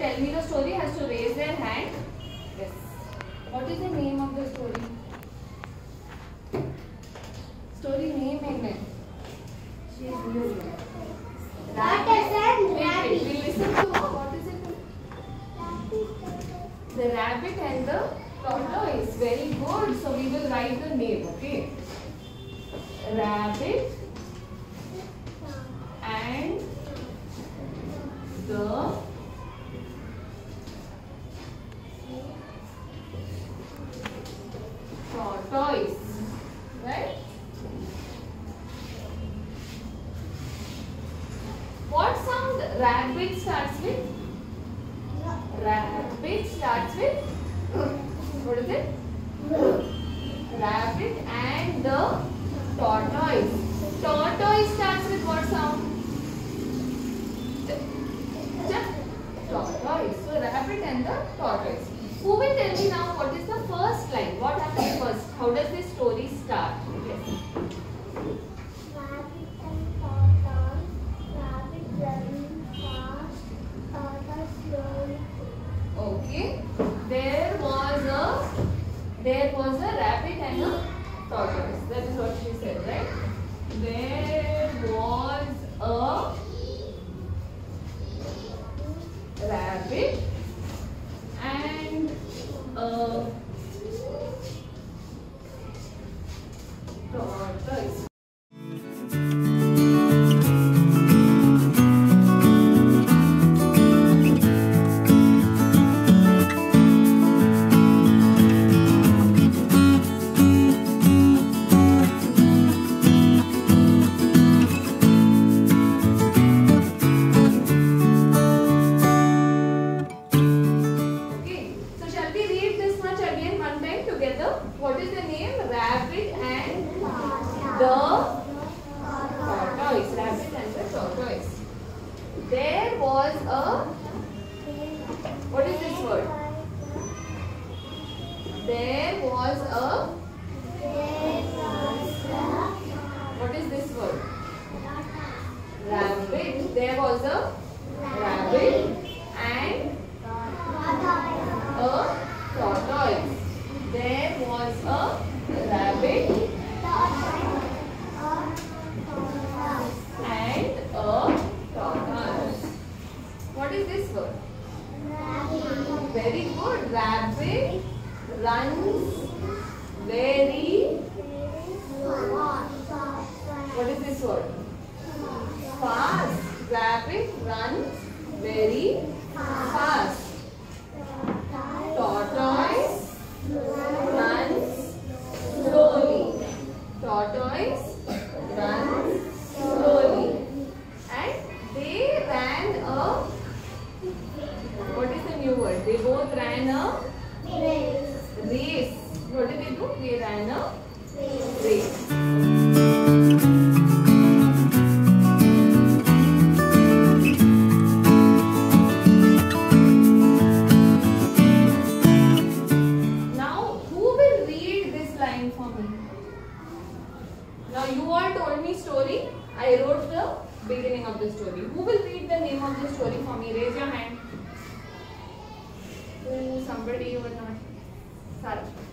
tell me the story has to raise their hand. Yes. What is the name of the story? Story name है. She is new. Rabbit and rabbit. We listen to what is it? The rabbit and the tortoise. Very good. So we will write the name. Okay. Rabbit and the tortoise, right? What sound rabbit starts with? Rabbit starts with what is it? Rabbit and the tortoise. Tortoise starts with what sound? Tortoise. So rabbit and the tortoise. Who will tell me now what is the first line? What happens first? How does this story start? Yes. Rabbit and tortoise. Rabbit running fast. Tortoise slowly. Okay. There was a rabbit and a tortoise. That is what she said, right? There was a rabbit and a tortoise. What is the name? Rabbit and the tortoise. Rabbit and the tortoise. There was a. What is this word? There was a. What is this word? Rabbit. There was a rabbit and a tortoise. There was a rabbit and a tortoise. What is this word? Very good. Rabbit runs very. What is this word? Fast. Rabbit runs very fast. Tortoise runs slowly. Tortoise runs slowly. And they ran a. What is the new word? They both ran a race. What did they do? They ran a race. Now you all told me story. I wrote the beginning of the story. Who will read the name of the story for me? Raise your hand. Somebody or not? Sarah.